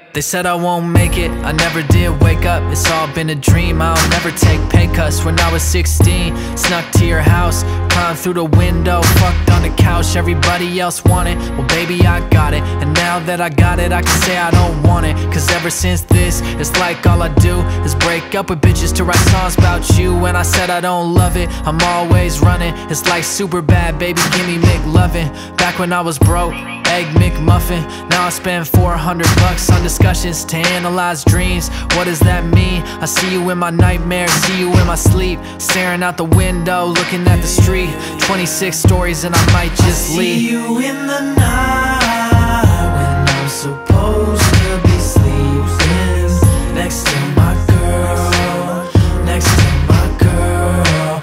They said I won't make it, I never did wake up. It's all been a dream, I'll never take pay cuts. When I was 16, snuck to your house, climbed through the window, fucked on the couch. Everybody else wanted, well baby I got it. And now that I got it, I can say I don't want it. Cause ever since this, it's like all I do is break up with bitches to write songs about you. When I said I don't love it, I'm always running. It's like Superbad, baby give me McLovin. Back when I was broke, Egg McMuffin. Now I spend $400 on discussions to analyze dreams. What does that mean? I see you in my nightmares, see you in my sleep, staring out the window, looking at the street. 26 stories and I might just leave. I see you in the night when I'm supposed to be sleeping next to my girl, next to my girl.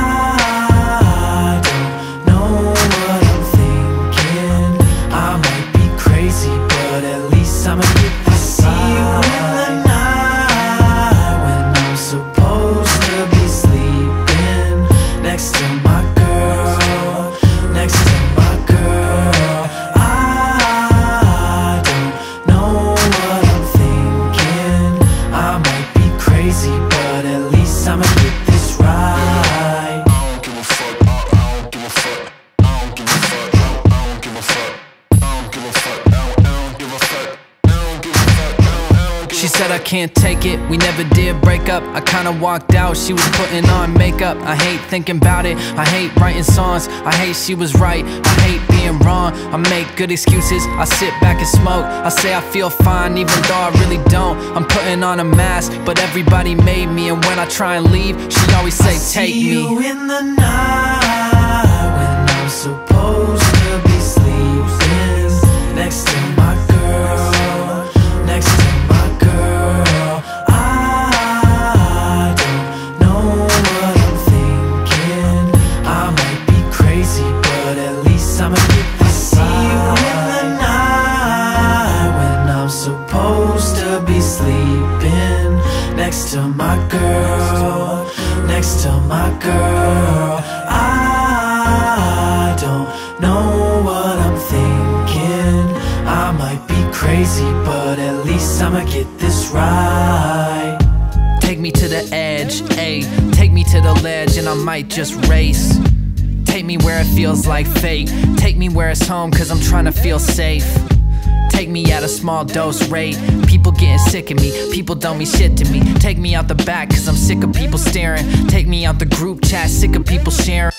I don't know what I'm thinking. I might be crazy, but at least I'ma get this right. See you in the night when I'm supposed to be sleeping next to my girl, next to my girl. I don't know what I'm thinking. I might be crazy, but at least I'ma get this right. I don't give a fuck, I don't give a fuck, I don't give a fuck, I don't give a fuck, I don't give a fuck, I don't give a fuck, I don't give a fuck, I don't give a fuck. She said I can't take it, we never did break up. I kinda walked out, she was putting on makeup. I hate thinking about it, I hate writing songs. I hate she was right, I hate being wrong. I make good excuses, I sit back and smoke. I say I feel fine even though I really don't. I'm putting on a mask, but everybody made me. And when I try and leave, she always say take me. I see you in the night when I'm supposed to be sleeping next to my girl, next to my girl. I don't know what I'm thinking. I might be crazy, but at least I'ma get this right. I see you in the night when I'm supposed to be sleeping next to my girl, next to my girl. I don't know what I'm thinking. I might be crazy, but at least I'ma get this right. Take me to the edge, ayy, take me to the ledge and I might just race. Take me where it feels like fate, take me where it's home cause I'm trying to feel safe. Take me at a small dose rate, people getting sick of me, people don't mean shit to me. Take me out the back cause I'm sick of people staring, take me out the group chat, sick of people sharing.